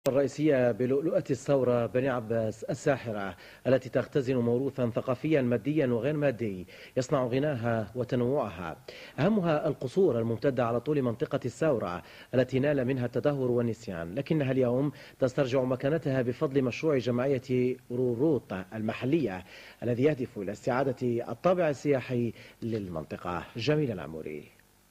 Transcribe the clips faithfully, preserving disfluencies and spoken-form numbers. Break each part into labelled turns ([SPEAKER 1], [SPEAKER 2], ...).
[SPEAKER 1] الرئيسية بلؤلؤة الثورة بني عباس الساحرة التي تختزن موروثا ثقافيا ماديا وغير مادي يصنع غناها وتنوعها. أهمها القصور الممتدة على طول منطقة الثورة التي نال منها التدهور والنسيان، لكنها اليوم تسترجع مكانتها بفضل مشروع جمعية روروط المحلية الذي يهدف إلى استعادة الطابع السياحي للمنطقة. جميل العموري.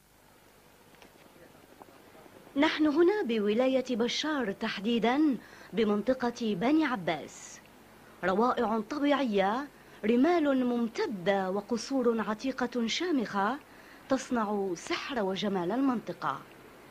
[SPEAKER 2] نحن هنا بولاية بشار تحديدا بمنطقة بني عباس، روائع طبيعية، رمال ممتدة وقصور عتيقة شامخة تصنع سحر وجمال المنطقة.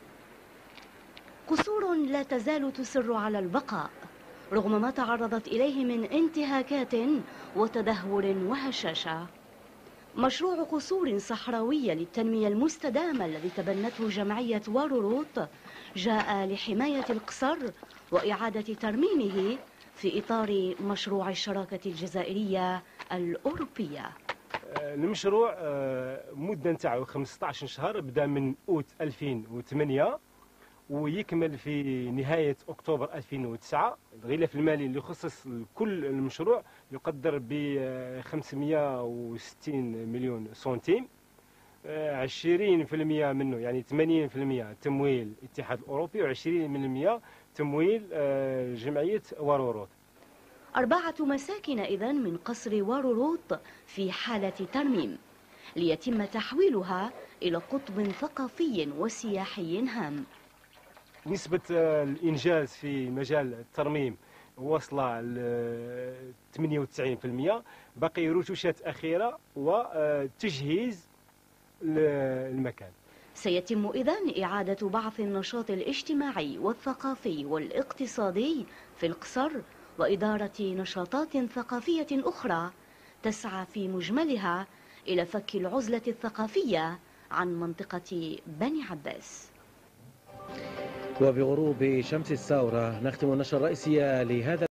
[SPEAKER 2] قصور لا تزال تصر على البقاء رغم ما تعرضت إليه من انتهاكات وتدهور وهشاشة. مشروع قصور صحراوية للتنمية المستدامة الذي تبنته جمعية واروروط جاء لحماية القصر وإعادة ترميمه في إطار مشروع الشراكة الجزائرية الأوروبية.
[SPEAKER 3] المشروع مدة نتاعو خمسة عشر شهر، بدأ من أوت ألفين وثمانية ويكمل في نهاية أكتوبر ألفين وتسعة. الغلاف المالي اللي يخصص كل المشروع يقدر ب خمسمئة وستين مليون سنتيم. عشرين بالمئة منه يعني ثمانين بالمئة تمويل الاتحاد الأوروبي وعشرين بالمئة تمويل جمعية واروروط.
[SPEAKER 2] أربعة مساكن إذن من قصر واروروط في حالة ترميم ليتم تحويلها إلى قطب ثقافي وسياحي هام.
[SPEAKER 3] نسبة الإنجاز في مجال الترميم واصلة ل ثمانية وتسعين بالمئة، باقي رتوشات أخيرة وتجهيز المكان.
[SPEAKER 2] سيتم إذن إعادة بعث النشاط الاجتماعي والثقافي والاقتصادي في القصر وإدارة نشاطات ثقافية أخرى تسعى في مجملها إلى فك العزلة الثقافية عن منطقة بني عباس.
[SPEAKER 1] وبغروب شمس الثورة نختم النشرة الرئيسية لهذا